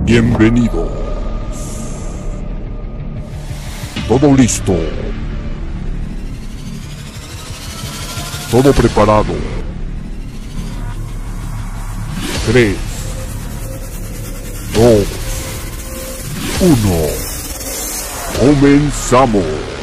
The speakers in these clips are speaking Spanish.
Bienvenido. Todo listo. Todo preparado. 3, 2, 1. Comenzamos.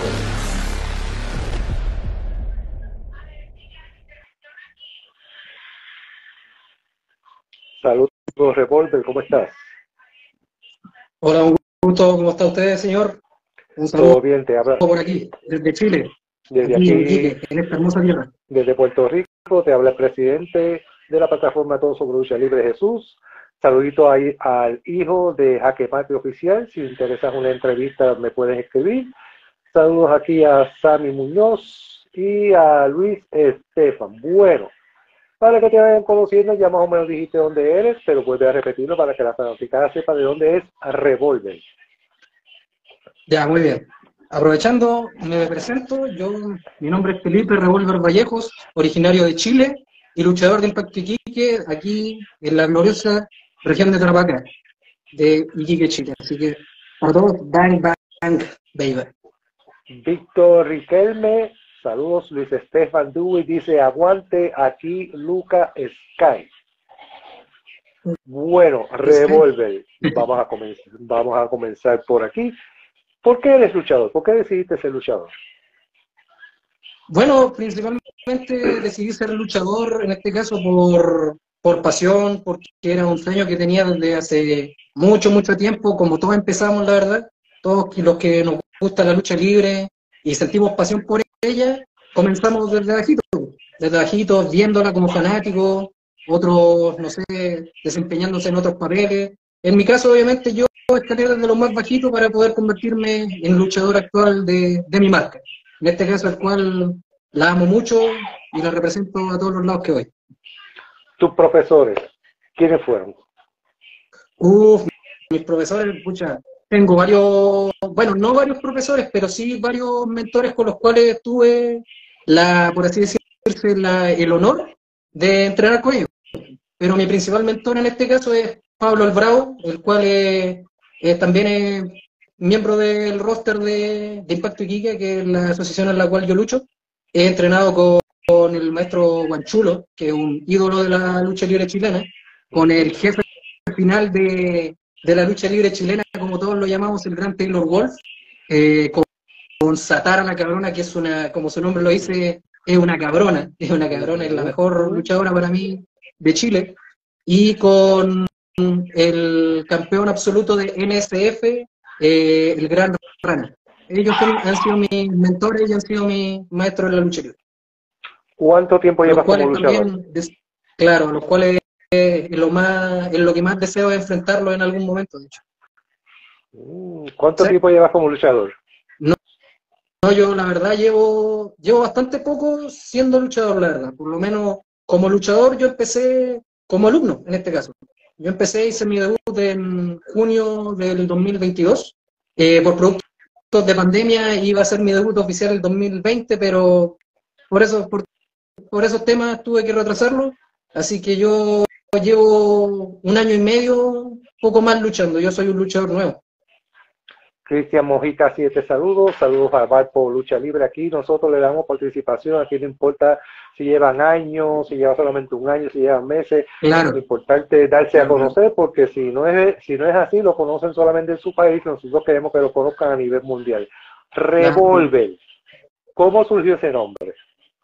Saludos, Revolver, ¿cómo estás? Hola, un gusto, ¿cómo está usted, señor? Un Todo saludo bien, te habla por aquí, desde Chile, desde aquí en aquí, Iquique, en esta hermosa tierra. desde Puerto Rico, te habla el presidente de la plataforma Todo sobre Lucha Libre, Jesús. Saludito ahí al hijo de Jaque Mate Oficial, si te interesa una entrevista me puedes escribir. Saludos aquí a Sammy Muñoz y a Luis Estefan. Bueno, para que te vayan conociendo, ya más o menos dijiste dónde eres, pero vuelve a repetirlo para que la fanaticada sepa de dónde es Revolver. Ya, muy bien. Aprovechando, me presento, mi nombre es Felipe Revolver Vallejos, originario de Chile y luchador de Impacto Iquique, aquí en la gloriosa región de Tarapacá, de Iquique, Chile. Así que, para todos, bang, bang, baby. Víctor Riquelme, saludos. Luis Estefan Dewey dice aguante aquí Luca Sky. Bueno, Revolver, vamos a comenzar por aquí. ¿Por qué eres luchador? ¿Por qué decidiste ser luchador? Bueno, principalmente decidí ser luchador, en este caso por pasión, porque era un sueño que tenía desde hace mucho, mucho tiempo, como todos empezamos, la verdad, todos los que nos gusta la lucha libre y sentimos pasión por ella, comenzamos desde bajitos, viéndola como fanáticos, otros, no sé, desempeñándose en otros papeles. En mi caso, obviamente, yo escalé desde lo más bajito para poder convertirme en luchador actual de mi marca. En este caso, el cual la amo mucho y la represento a todos los lados que voy. ¿Tus profesores, quiénes fueron? Mis profesores, pucha, tengo varios, bueno, no varios profesores, pero sí varios mentores con los cuales tuve por así decirse, el honor de entrenar con ellos. Pero mi principal mentor en este caso es Pablo Albrao, el cual también es miembro del roster de Impacto Iquique, que es la asociación en la cual yo lucho. He entrenado con el maestro Guanchulo, que es un ídolo de la lucha libre chilena, con el jefe final de la lucha libre chilena, como todos lo llamamos, el gran Taylor Wolf, con Satara la cabrona, que es como su nombre lo dice, es una cabrona, es la mejor luchadora para mí de Chile, y con el campeón absoluto de NSF, el gran Rana. Ellos han sido mis mentores y han sido mis maestros en la lucha libre. ¿Cuánto tiempo Los llevas como cuales luchador? también, claro, los cuales es lo que más deseo es enfrentarlo en algún momento, de hecho. ¿Cuánto ¿Sí? tiempo llevas como luchador? No, yo la verdad llevo bastante poco siendo luchador, la verdad. Por lo menos como luchador yo empecé como alumno, en este caso. Yo hice mi debut en junio del 2022. Por productos de pandemia iba a ser mi debut oficial el 2020, pero por esos temas tuve que retrasarlo. Así que yo llevo un año y medio, poco más luchando. Yo soy un luchador nuevo. Cristian Mojica, 7 saludos. Saludos a Valpo Lucha Libre. Aquí nosotros le damos participación. Aquí no importa si llevan años, si llevan solamente un año, si llevan meses. Claro. Lo importante es darse a Claro. conocer, porque si no es así, lo conocen solamente en su país. Nosotros queremos que lo conozcan a nivel mundial. Revolver. ¿Cómo surgió ese nombre?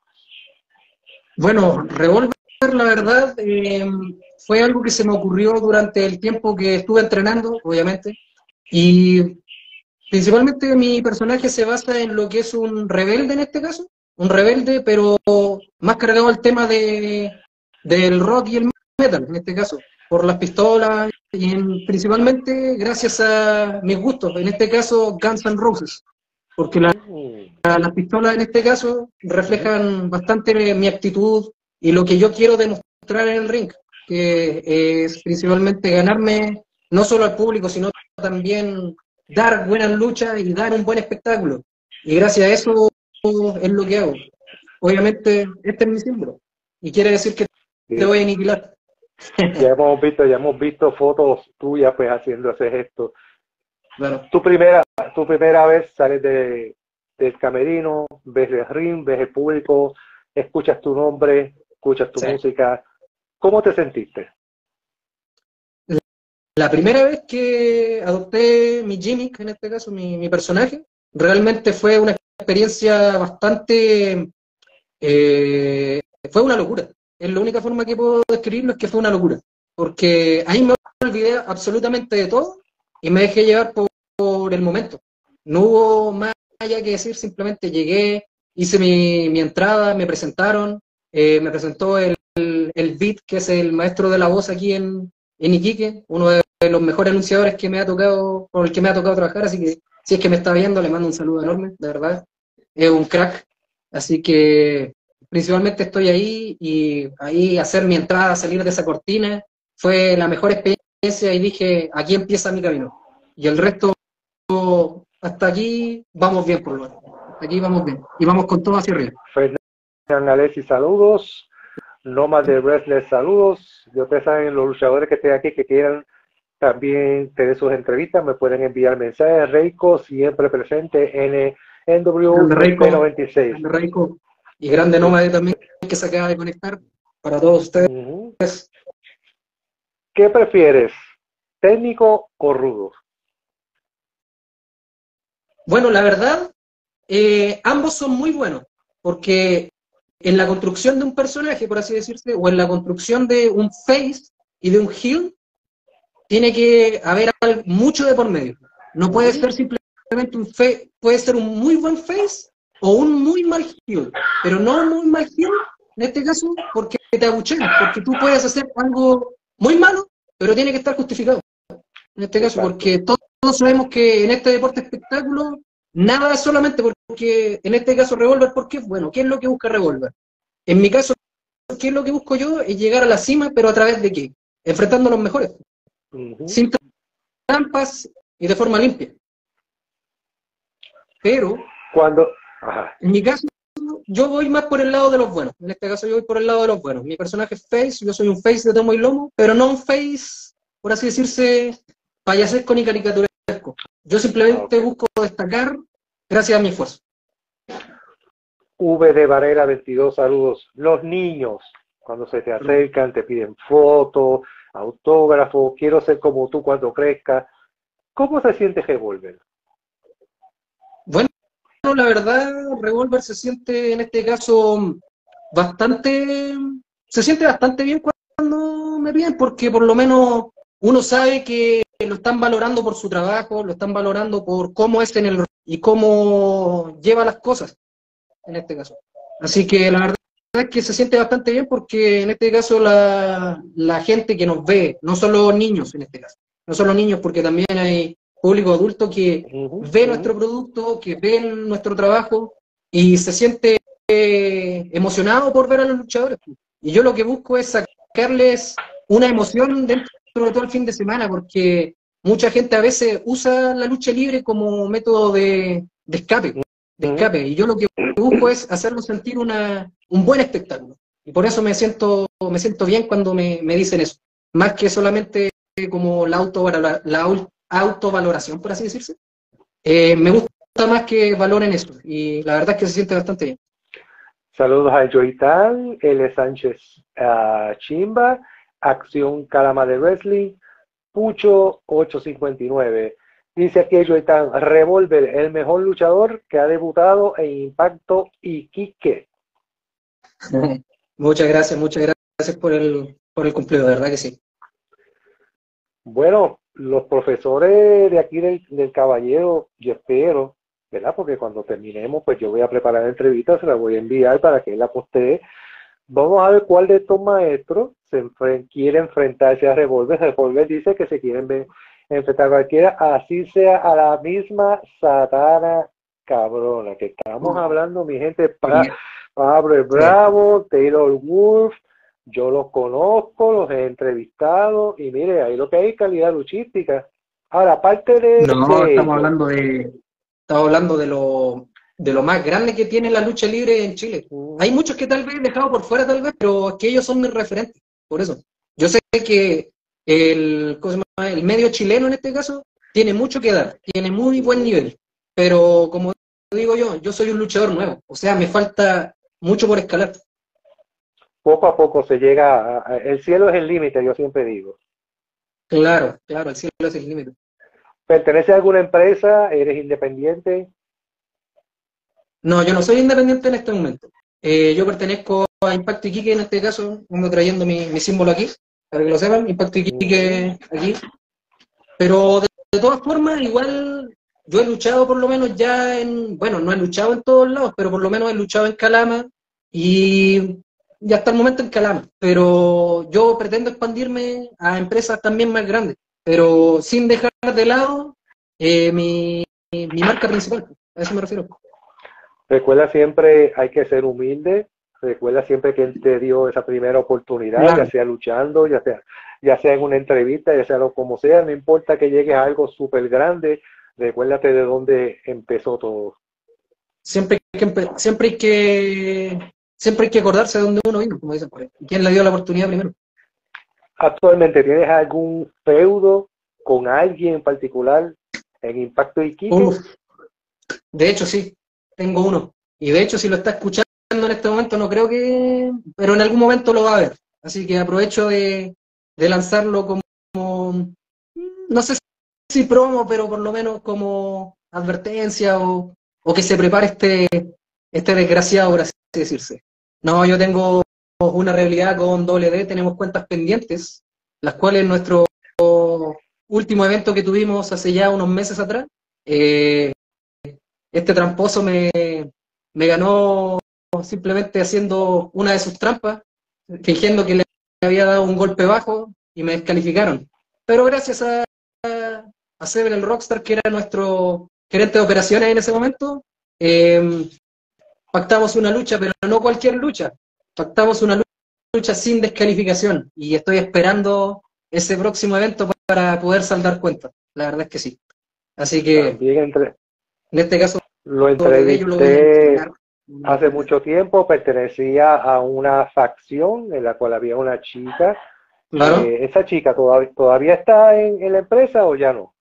Bueno, Revolver, la verdad, fue algo que se me ocurrió durante el tiempo que estuve entrenando, obviamente, y principalmente mi personaje se basa en lo que es un rebelde en este caso, un rebelde, pero más cargado al tema del rock y el metal, en este caso, por las pistolas y principalmente gracias a mis gustos, en este caso Guns N' Roses, porque las pistolas en este caso reflejan bastante mi actitud y lo que yo quiero demostrar en el ring, que es principalmente ganarme no solo al público, sino también dar buenas luchas y dar un buen espectáculo. Y gracias a eso es lo que hago. Obviamente, este es mi símbolo. Y quiere decir que te voy a aniquilar. Ya hemos visto fotos tuyas pues haciendo ese gesto. Claro. Tu primera vez sales del camerino, ves el ring, ves el público, escuchas tu nombre, escuchas tu Sí. música. ¿Cómo te sentiste? La primera vez que adopté mi gimmick, en este caso mi personaje, realmente fue una experiencia bastante... fue una locura. Es la única forma que puedo describirlo, es que fue una locura. Porque ahí me olvidé absolutamente de todo y me dejé llevar por el momento. No hubo más allá que decir, simplemente llegué, hice mi entrada, me presentaron, me presentó el Beat, que es el maestro de la voz aquí en Iquique, uno de los mejores anunciadores que me ha tocado, con el que me ha tocado trabajar, así que si es que me está viendo, le mando un saludo enorme, de verdad. Es un crack. Así que principalmente estoy ahí y ahí hacer mi entrada, salir de esa cortina, fue la mejor experiencia y dije, aquí empieza mi camino. Y el resto, hasta aquí, vamos bien por lo menos. Hasta aquí vamos bien. Y vamos con todo hacia arriba. Fernandez, saludos. Nomad de Wrestler, saludos. Y ustedes saben, los luchadores que estén aquí que quieran también tener sus entrevistas, me pueden enviar mensajes. Reiko, siempre presente en NW 96. Reiko y grande Nómade también, que se acaba de conectar para todos ustedes. ¿Qué prefieres? ¿Técnico o rudo? Bueno, la verdad, ambos son muy buenos, porque en la construcción de un personaje, por así decirse, o en la construcción de un face y de un heel, tiene que haber mucho de por medio. No puede ser simplemente un face, puede ser un muy buen face o un muy mal heel, pero no un muy mal heel, en este caso, porque te abuchean, porque tú puedes hacer algo muy malo, pero tiene que estar justificado. En este caso, porque todos sabemos que en este deporte espectáculo, nada es solamente porque, en este caso, Revolver, ¿por qué? Bueno, ¿qué es lo que busca Revolver? En mi caso, ¿qué es lo que busco yo? Es llegar a la cima, pero ¿a través de qué? Enfrentando a los mejores. Sin trampas y de forma limpia. Pero, en mi caso, yo voy más por el lado de los buenos. En este caso, yo voy por el lado de los buenos. Mi personaje es face, yo soy un face de tomo y lomo, pero no un face, por así decirse, payasesco ni caricaturesco. Yo simplemente busco destacar gracias a mi esfuerzo. V de Varela 22, saludos. Los niños, cuando se te acercan, te piden fotos, autógrafos, quiero ser como tú cuando crezca. ¿Cómo se siente Revolver? Bueno, la verdad, Revolver se siente en este caso se siente bastante bien cuando me piden, porque por lo menos uno sabe que lo están valorando por su trabajo, lo están valorando por cómo es en el y cómo lleva las cosas, en este caso. Así que la verdad es que se siente bastante bien porque en este caso la gente que nos ve, no solo niños en este caso, no solo niños porque también hay público adulto que ve nuestro producto, que ve nuestro trabajo y se siente emocionado por ver a los luchadores. Y yo lo que busco es sacarles una emoción dentro de todo el fin de semana, porque mucha gente a veces usa la lucha libre como método de escape, y yo lo que busco es hacerlos sentir un buen espectáculo. Y por eso me siento bien cuando me dicen eso, más que solamente como la autovaloración, por así decirse. Me gusta más que valoren eso, y la verdad es que se siente bastante bien. Saludos a Joitan, L. Sánchez Chimba, Acción Calama de Wrestling, Pucho 859. Dice aquí Joitan, Revolver, el mejor luchador que ha debutado en Impacto Iquique. Muchas gracias por el cumplido, de verdad que sí. Bueno, los profesores de aquí del Caballero, yo espero, ¿verdad? Porque cuando terminemos, pues yo voy a preparar la entrevista, se la voy a enviar para que él la postee. Vamos a ver cuál de estos maestros quiere enfrentarse a Revolver. Revolver dice que se quieren enfrentar a cualquiera, así sea a la misma Satana cabrona, que estamos hablando, mi gente, Pablo el Bravo, Taylor Wolf. Yo los conozco, los he entrevistado y mire, ahí lo que hay es calidad luchística. Ahora, aparte de... No, estamos hablando de lo más grande que tiene la lucha libre en Chile. Hay muchos que tal vez he dejado por fuera, tal vez, pero es que ellos son mis referentes, por eso. Yo sé que ¿cómo se llama? El medio chileno en este caso tiene mucho que dar, tiene muy buen nivel, pero como digo yo soy un luchador nuevo, o sea, me falta mucho por escalar. Poco a poco se llega, el cielo es el límite, yo siempre digo. Claro, claro, el cielo es el límite. ¿Perteneces a alguna empresa? ¿Eres independiente? No, yo no soy independiente en este momento. Yo pertenezco a Impacto Iquique en este caso, ando trayendo mi símbolo aquí, para que lo sepan, Impacto Iquique aquí. Pero de todas formas, igual yo he luchado por lo menos ya bueno, no he luchado en todos lados, pero por lo menos he luchado en Calama y hasta el momento en Calama. Pero yo pretendo expandirme a empresas también más grandes, pero sin dejar de lado mi marca principal, a eso me refiero. Recuerda siempre, hay que ser humilde. Recuerda siempre que él te dio esa primera oportunidad, Claro. ya sea luchando, ya sea en una entrevista, ya sea lo como sea, no importa que llegues a algo súper grande, recuérdate de dónde empezó todo. Siempre hay que acordarse de dónde uno vino, como dicen por ahí. ¿Quién le dio la oportunidad primero? ¿Actualmente tienes algún feudo con alguien en particular en Impacto Iquique? Uf, de hecho sí, tengo uno. Y de hecho si lo está escuchando en este momento no creo que, pero en algún momento lo va a ver. Así que aprovecho de lanzarlo como, no sé si promo, pero por lo menos como advertencia o que se prepare este desgraciado, por así decirse. No, yo tengo una realidad con Doble D, tenemos cuentas pendientes, las cuales nuestro último evento que tuvimos hace ya unos meses atrás, eh, este tramposo me ganó simplemente haciendo una de sus trampas, fingiendo que le había dado un golpe bajo y me descalificaron. Pero gracias a Seven el Rockstar, que era nuestro gerente de operaciones en ese momento, eh, pactamos una lucha, pero no cualquier lucha. Pactamos una lucha sin descalificación y estoy esperando ese próximo evento para poder saldar cuentas. La verdad es que sí. Así que También en este caso lo de yo lo voy a entrevisté entrenar. hace mucho tiempo, pertenecía a una facción en la cual había una chica. Claro, ¿Esa chica todavía está en la empresa o ya no?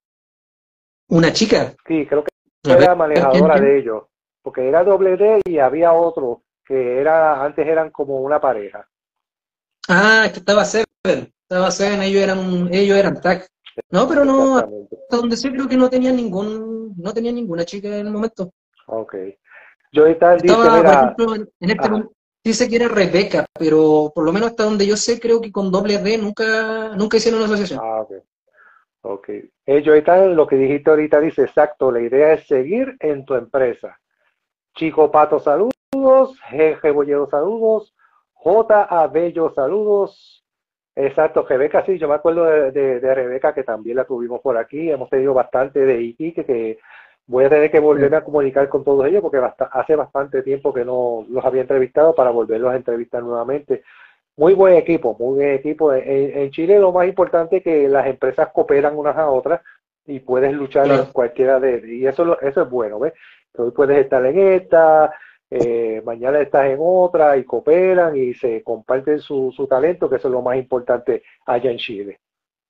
una chica. Sí, creo que A ver, era ¿quién, manejadora quién? de ellos, porque era doble D y había otro que antes eran como una pareja. Ah, es que estaba Seven, ellos eran tag. No, pero no, Exactamente. hasta donde sé creo que no tenía ninguna chica en el momento. Ok. Joey Tal dice, Estaba, por mira, ejemplo, en este ajá, momento, dice que era Rebeca, pero por lo menos hasta donde yo sé, creo que con doble D nunca hicieron una asociación. ok. Ok. Joey Tal, lo que dijiste ahorita dice, exacto, la idea es seguir en tu empresa. Chico Pato, saludos. G. Bollero, saludos. J. Bello, saludos. Exacto, Rebeca, sí, yo me acuerdo de Rebeca, que también la tuvimos por aquí. Hemos tenido bastante de Iquique, que voy a tener que volverme a comunicar con todos ellos, porque hace bastante tiempo que no los había entrevistado para volverlos a entrevistar nuevamente. Muy buen equipo. En Chile lo más importante es que las empresas cooperan unas a otras y puedes luchar en Claro. cualquiera y eso es bueno, ¿ves? Que hoy puedes estar en esta, mañana estás en otra y cooperan y se comparten su talento, que eso es lo más importante allá en Chile.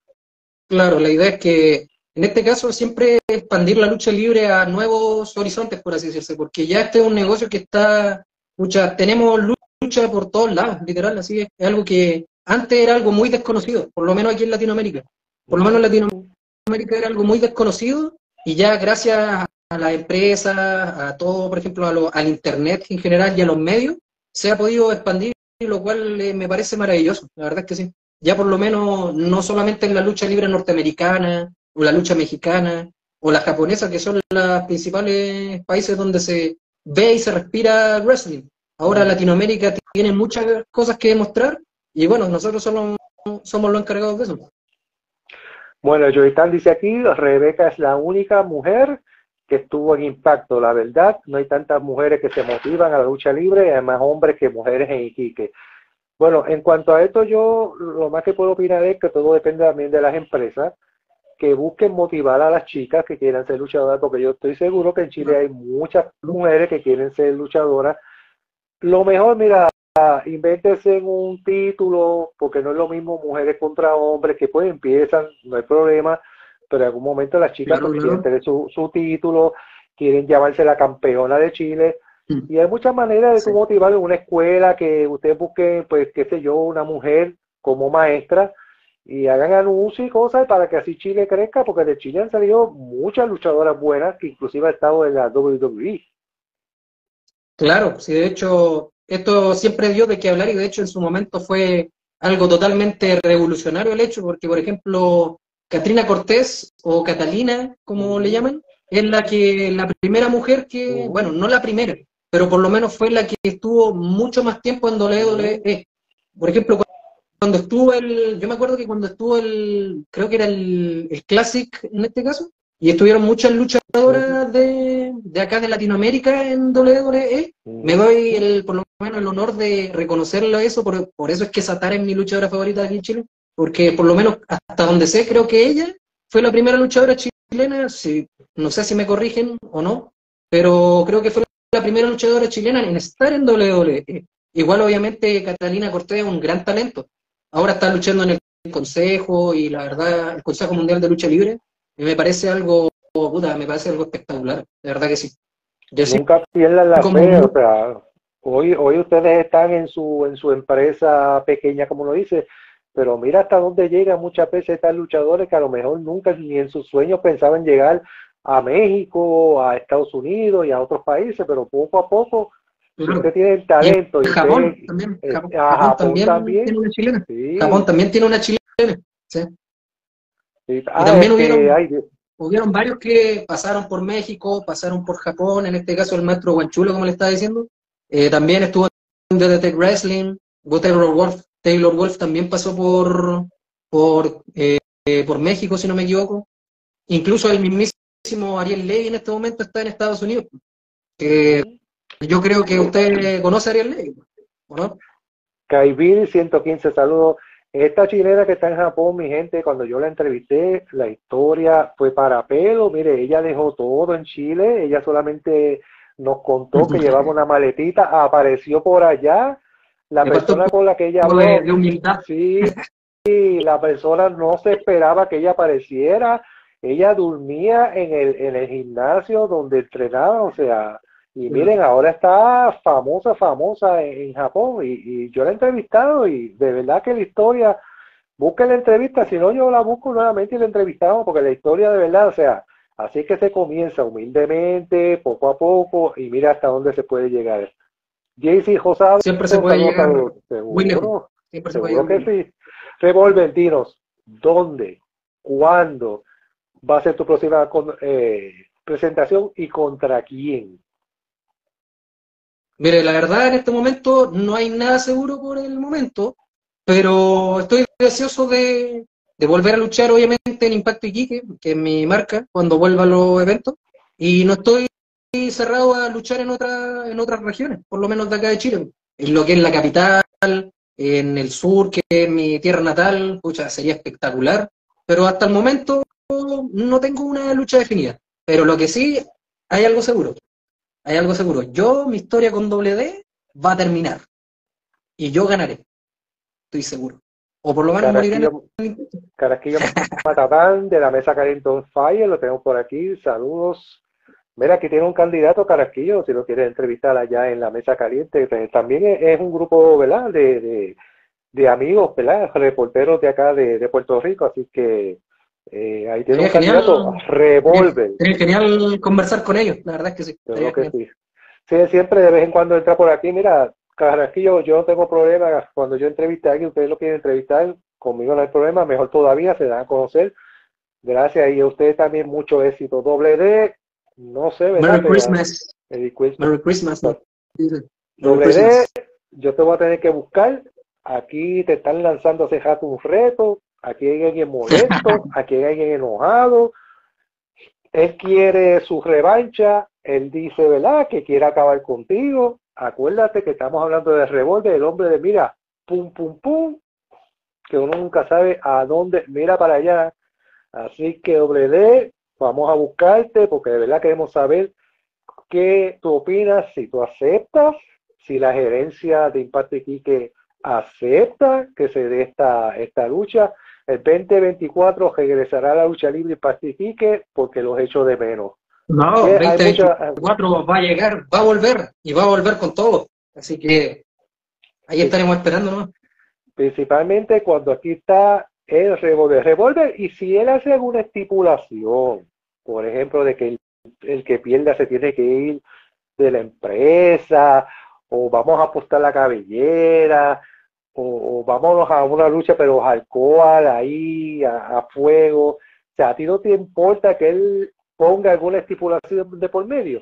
Claro, la idea es que en este caso siempre expandir la lucha libre a nuevos horizontes, por así decirse, porque ya este es un negocio que tenemos lucha por todos lados, literal, así es algo que antes era algo muy desconocido, por lo menos aquí en Latinoamérica. Por lo menos en Latinoamérica era algo muy desconocido y ya gracias a las empresas, a todo, por ejemplo, al internet en general y a los medios, se ha podido expandir, lo cual me parece maravilloso, la verdad es que sí. Ya por lo menos no solamente en la lucha libre norteamericana o la lucha mexicana o la japonesa, que son los principales países donde se ve y se respira wrestling. Ahora Latinoamérica tiene muchas cosas que demostrar y bueno, nosotros somos los encargados de eso. Bueno, Joitán dice aquí, Rebeca es la única mujer que estuvo en Impacto. La verdad, no hay tantas mujeres que se motivan a la lucha libre, hay más hombres que mujeres en Iquique. Bueno, en cuanto a esto, yo lo más que puedo opinar es que todo depende también de las empresas que busquen motivar a las chicas que quieran ser luchadoras, porque yo estoy seguro que en Chile hay muchas mujeres que quieren ser luchadoras. Lo mejor, mira, invéntese en un título, porque no es lo mismo mujeres contra hombres, que pues empiezan, no hay problema, pero en algún momento las chicas Claro, pues quieren claro. tener su título, quieren llamarse la campeona de Chile, Mm, y hay muchas maneras de tú sí. motivar en una escuela que ustedes busquen, pues, qué sé yo, una mujer como maestra y hagan anuncios y cosas para que así Chile crezca, porque de Chile han salido muchas luchadoras buenas que inclusive han estado en la WWE. Claro, sí, de hecho, esto siempre dio de qué hablar y de hecho en su momento fue algo totalmente revolucionario el hecho, porque por ejemplo, Catrina Cortés o Catalina, como le Ujú, llaman, es la primera mujer que, ujú, bueno, no la primera, pero por lo menos fue la que estuvo mucho más tiempo en ujú, WWE. Por ejemplo, cuando estuvo yo me acuerdo que cuando estuvo creo que era el Classic en este caso, y estuvieron muchas ujú, luchadoras de acá de Latinoamérica en WWE, me ujú. doy por lo menos el honor de reconocerlo eso, por eso es que Satara es mi luchadora favorita aquí en Chile, porque por lo menos hasta donde sé, creo que ella fue la primera luchadora chilena, no sé si me corrigen o no, pero creo que fue la primera luchadora chilena en estar en WWE. Igual obviamente Catalina Cortés es un gran talento, ahora está luchando en el Consejo y la verdad, el Consejo Mundial de Lucha Libre, y me parece algo, puta, me parece algo espectacular, de verdad que sí. Yo sí, Nunca pierdan la como fe, o sea, hoy ustedes están en su empresa pequeña, como lo dice, pero mira hasta dónde llegan muchas veces estas luchadores que a lo mejor nunca ni en sus sueños pensaban llegar a México, a Estados Unidos y a otros países, pero poco a poco, si usted claro. tiene el Y en talento y usted, Japón también, a Japón Japón también tiene también, una chilena. Japón sí, también tiene una chilena, ¿sí? sí. Y Ah, también ay, hubieron varios que pasaron por México, pasaron por Japón, en este caso el maestro Guanchulo, como le estaba diciendo. También estuvo en DDT Wrestling, Taylor Wolf también pasó por México, si no me equivoco. Incluso el mismísimo Ariel Levy en este momento está en Estados Unidos. ujú. Yo creo que usted conoce a Ariel Levy, ¿o no? Kaibir 115, saludos. Esta chilena que está en Japón, mi gente, cuando yo la entrevisté, la historia fue para pelo. Mire, ella dejó todo en Chile, ella solamente nos contó que llevaba una maletita, apareció por allá. La Le faltó un persona con la que ella poco de habló, humildad. sí, la persona no se esperaba que ella apareciera. Ella dormía en el gimnasio donde entrenaba, o sea, y miren, ahora está famosa, famosa en Japón y yo la he entrevistado y de verdad que la historia, busquen la entrevista, si no yo la busco nuevamente y la entrevistamos porque la historia de verdad, o sea, así que se comienza humildemente, poco a poco y mira hasta dónde se puede llegar. JC Josado, Siempre se puede saludos, llegar saludos, muy lejos. seguro, Siempre se puede seguro llegar muy que lejos. sí. Revolventinos, ¿dónde? ¿Cuándo va a ser tu próxima presentación y contra quién? Mire, la verdad en este momento no hay nada seguro por el momento, pero estoy deseoso de volver a luchar obviamente en Impacto Iquique, que es mi marca, cuando vuelva a los eventos, y no estoy cerrado a luchar en otras regiones, por lo menos de acá de Chile, en lo que es la capital, en el sur, que es mi tierra natal, pucha, sería espectacular, pero hasta el momento no tengo una lucha definida, pero lo que sí, hay algo seguro. Hay algo seguro. Mi historia con doble D va a terminar. Y yo ganaré. Estoy seguro. O por lo menos moriré en Carasquillo, el intento. Carasquillo Matatán de la mesa Caliente on Fire, lo tenemos por aquí, saludos. Mira, aquí tiene un candidato Carasquillo, si lo quieres entrevistar allá en la mesa caliente. También es un grupo, ¿verdad? De amigos, ¿verdad? Reporteros de acá de Puerto Rico, así que ahí tiene un Sería candidato, genial, Revolver, sería genial conversar con ellos. La verdad es que sí. seguro Estaría que genial. sí. Sí, siempre de vez en cuando entra por aquí. Mira, Carrasquillo, yo no tengo problema. Cuando yo entreviste a alguien, ustedes lo quieren entrevistar, conmigo no hay problema. Mejor todavía, se dan a conocer. Gracias. Y a ustedes también mucho éxito. Doble D, no sé, ¿verdad? Merry Pero Christmas. el quiz, Merry Christmas. ¿No? Dice, Merry doble D, Christmas. yo te voy a tener que buscar. Aquí te están lanzando hace rato un reto. Aquí hay alguien molesto. Aquí hay alguien enojado. Él quiere su revancha, él dice, ¿verdad? Que quiere acabar contigo. Acuérdate que estamos hablando de revólver, el hombre de mira, pum, pum, pum, que uno nunca sabe a dónde, mira para allá. Así que, doble D, vamos a buscarte porque de verdad queremos saber qué tú opinas, si tú aceptas, si la gerencia de Impacto Iquique acepta que se dé esta lucha. El 2024 regresará a la lucha libre Impacto Iquique porque los echo de menos. No, Que hay 2024 va a llegar, va a volver, y va a volver con todo. Así que ahí estaremos esperando, ¿no? Principalmente cuando aquí está el revólver, y si él hace alguna estipulación, por ejemplo, de que el que pierda se tiene que ir de la empresa, o vamos a apostar la cabellera, o vámonos a una lucha pero alcohol ahí, a fuego. O sea, ¿a ti no te importa que él ponga alguna estipulación de por medio?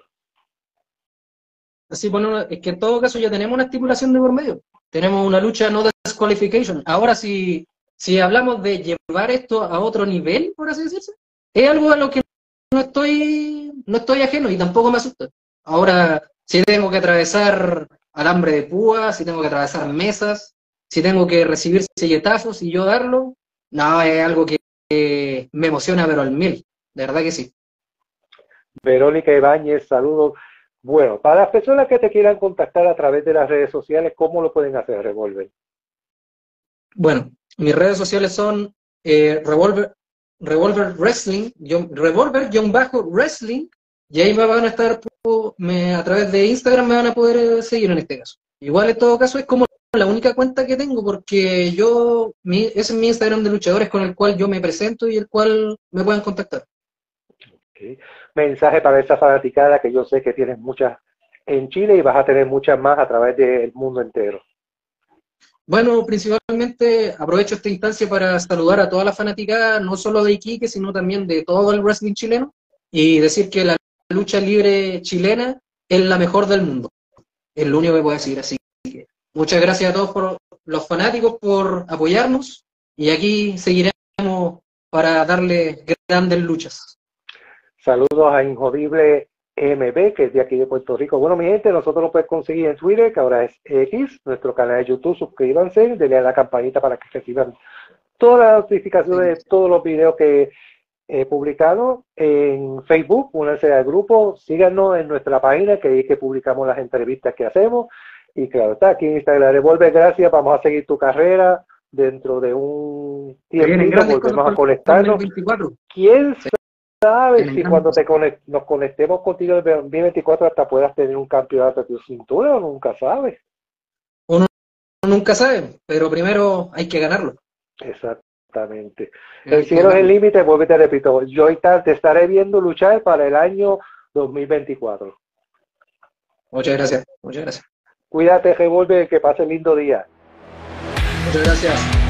Así, bueno, es que en todo caso ya tenemos una estipulación de por medio. Tenemos una lucha no disqualification. Ahora, si hablamos de llevar esto a otro nivel, por así decirse, es algo a lo que no estoy ajeno y tampoco me asusta. Ahora, si tengo que atravesar alambre de púa, si tengo que atravesar mesas, si tengo que recibir silletazos y yo darlo, no, es algo que me emociona, pero al mil. De verdad que sí. Verónica Ibáñez, saludos. Bueno, para las personas que te quieran contactar a través de las redes sociales, ¿cómo lo pueden hacer, Revolver? Bueno, mis redes sociales son Revolver Wrestling, Revolver-Wrestling, y ahí me van a estar, a través de Instagram me van a poder seguir en este caso. Igual en todo caso es como la única cuenta que tengo, porque ese es mi Instagram de luchadores con el cual yo me presento y el cual me pueden contactar. Okay. Mensaje para esa fanaticada que yo sé que tienes muchas en Chile y vas a tener muchas más a través del mundo entero. Bueno, principalmente aprovecho esta instancia para saludar a toda la fanaticada, no solo de Iquique, sino también de todo el wrestling chileno, y decir que la lucha libre chilena es la mejor del mundo. Es lo único que puedo decir. Así que muchas gracias a todos por los fanáticos por apoyarnos, y aquí seguiremos para darle grandes luchas. Saludos a Injodible MB, que es de aquí de Puerto Rico. Bueno, mi gente, nosotros lo pueden conseguir en Twitter, que ahora es X, nuestro canal de YouTube. Suscríbanse, denle a la campanita para que reciban todas las notificaciones de todos los videos que he publicado. En Facebook, únanse al grupo, síganos en nuestra página, que es que publicamos las entrevistas que hacemos. Y claro, está aquí en Instagram. Revolver, gracias, vamos a seguir tu carrera. Dentro de un tiempo volvemos a conectarnos. ¿Quién sabe si cuando nos conectemos contigo en 2024 hasta puedas tener un campeonato de tu cintura? Nunca sabes. Uno nunca sabe, pero primero hay que ganarlo. Exactamente. El cielo es el límite, vuelvo y te repito, yo te estaré viendo luchar para el año 2024. Muchas gracias, muchas gracias. Cuídate, Revolver, que pase lindo día. Muchas gracias.